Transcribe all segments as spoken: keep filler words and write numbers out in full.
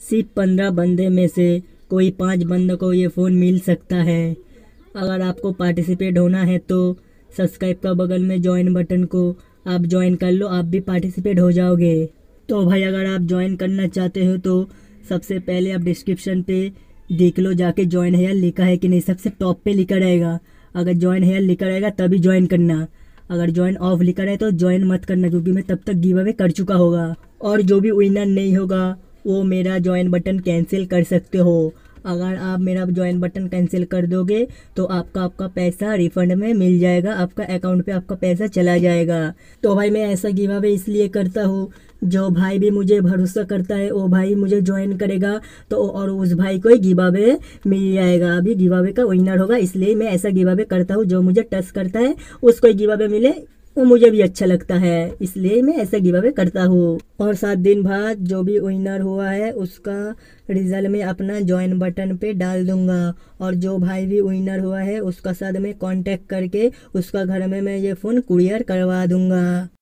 सिर्फ पंद्रह बंदे में से कोई पाँच बंदों को ये फ़ोन मिल सकता है। अगर आपको पार्टिसिपेट होना है तो सब्सक्राइब का बगल में ज्वाइन बटन को आप ज्वाइन कर लो, आप भी पार्टिसिपेट हो जाओगे। तो भाई अगर आप ज्वाइन करना चाहते हो तो सबसे पहले आप डिस्क्रिप्शन पे देख लो जाके ज्वाइन हेयर लिखा है कि नहीं। सबसे टॉप पे लिखा रहेगा, अगर ज्वाइन हेयर लिखा रहेगा तभी ज्वाइन करना। अगर ज्वाइन ऑफ लिखा रहे तो ज्वाइन मत करना, क्योंकि मैं तब तक गिव अवे कर चुका होगा। और जो भी विनर नहीं होगा वो मेरा ज्वाइन बटन कैंसिल कर सकते हो। अगर आप मेरा ज्वाइन बटन कैंसिल कर दोगे तो आपका आपका पैसा रिफंड में मिल जाएगा, आपका अकाउंट पे आपका पैसा चला जाएगा। तो भाई मैं ऐसा गिव अवे इसलिए करता हूँ, जो भाई भी मुझे भरोसा करता है वो भाई मुझे ज्वाइन करेगा तो और उस भाई को ही गिव अवे मिल जाएगा। अभी गिव अवे का विनर होगा, इसलिए मैं ऐसा गिव अवे करता हूँ। जो मुझे टच करता है उसको गिव अवे मिले वो मुझे भी अच्छा लगता है, इसलिए मैं ऐसा गिव अवे करता हूँ। और सात दिन बाद जो भी विनर हुआ है उसका रिजल्ट में अपना ज्वाइन बटन पे डाल दूंगा। और जो भाई भी विनर हुआ है उसका साथ में कांटेक्ट करके उसका घर में मैं ये फ़ोन कुरियर करवा दूंगा।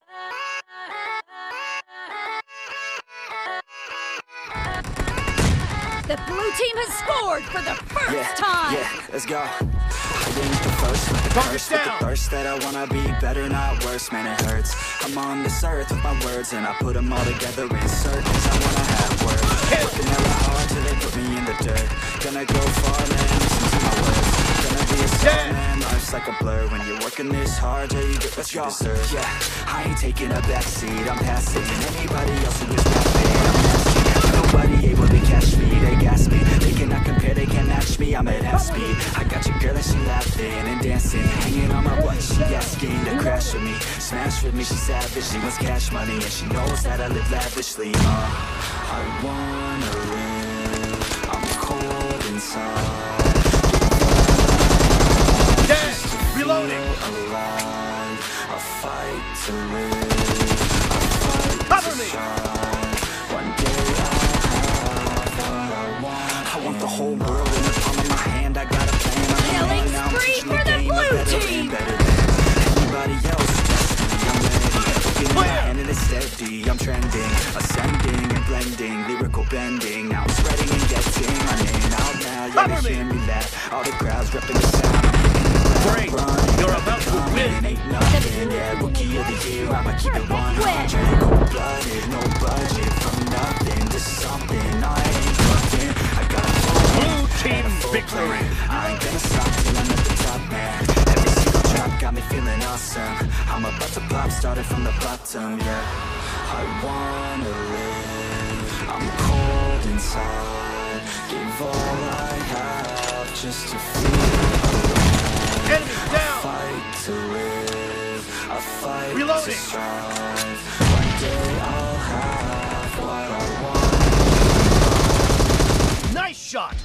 The blue team has scored for the first yeah, time. Yeah, let's go. I ain't the first with the curse, with the thirst that I wanna be better, not worse. Man, it hurts. I'm on this earth with my words, and I put them all together in circles. I wanna have words. Working hella hard till they put me in the dirt. Gonna go far, man. Listen to my words. Gonna be a star, man. Life's like a blur. When you're working this hard, yeah, you get what you deserve. Yeah, I ain't taking a backseat. I'm passing anybody else who is rapping. I'm nasty. Nobody able to catch me. They gas me. They cannot compare. They can't match me. I'm at half speed. I got your girl and she laughing and dancing, hanging on my butt. She asking to crash with me, smash with me. She savage. She wants cash money and she knows that I live lavishly. Uh, I wanna live. I'm cold inside. Dead. Reloading. Alive. I fight to live. I fight Cover to me. shine. One day I'll have what I want. I want the whole world in the palm of my hand. I got a plan. I'm Killing now spree pushing for the game. blue I'm better team. and better than anybody else. Trust me, I'm ready. Looking my hand and it's steady. I'm trending, ascending and blending, lyrical bending. Now I'm spreading and getting my name out now. Yeah, Cover they me. hear me laugh. All the crowds repping the sound. Great. You're about to win. Ain't nothing, yeah, rookie of the year. I'ma keep it one hundred. Cold-blooded, no budget. From nothing to something, I ain't fucking. I got a full Blue team and a full victory. plan. I ain't gonna stop till I'm at the top, man. Every single drop got me feeling awesome. I'm about to pop, started from the bottom, yeah. I wanna live. I'm cold inside. Give all I have just to feel alive. Enemy I down. fight to live. I fight Reloading. to strive. One day I'll have what I want. Nice shot.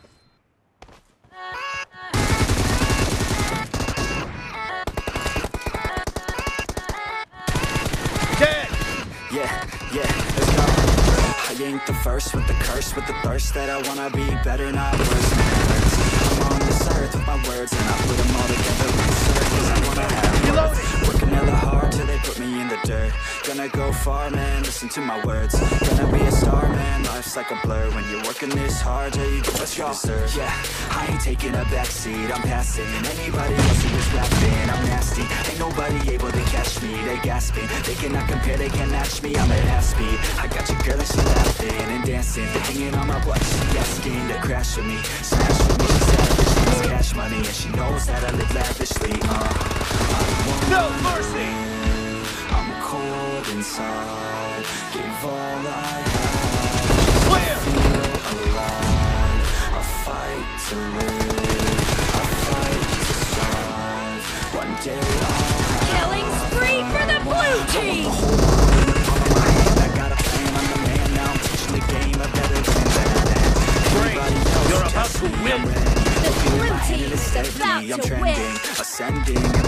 Dead. Yeah, yeah, let's go. I ain't the first with the curse, with the thirst that I wanna be better, not worse. Man, it hurts. I'm on this earth with my words, and I put them all together in circles. I wanna have words. Working hella hard till they put me in the dirt. Gonna go far, man, listen to my words. Gonna be a star, man, life's like a blur. When you're working this hard, yeah, you get what you deserve. Yeah, I ain't taking a backseat. I'm passing anybody else who is rapping. I'm nasty. Ain't nobody able to catch me. They gasping. They cannot compare. They can't match me. I'm at half speed. I got your girl and she laughing and dancing, hanging on my butt. She asking to crash with me, smash with me. She savage. She wants cash money and she knows that I live lavishly. Uh, I wanna No mercy. live. I'm cold inside. Give all I have. Clear. Feel alive. I fight to live. I fight to strive. One day I'll have Killing spree for the blue team. the whole world in the palm of my hand. I got a plan. I'm the man now. I'm teaching the game. I better than better than Great. anybody else. You're about Trust to me, win. I'm ready. The Looking in blue my hand team and it's is steady. about I'm to trending, win. ascending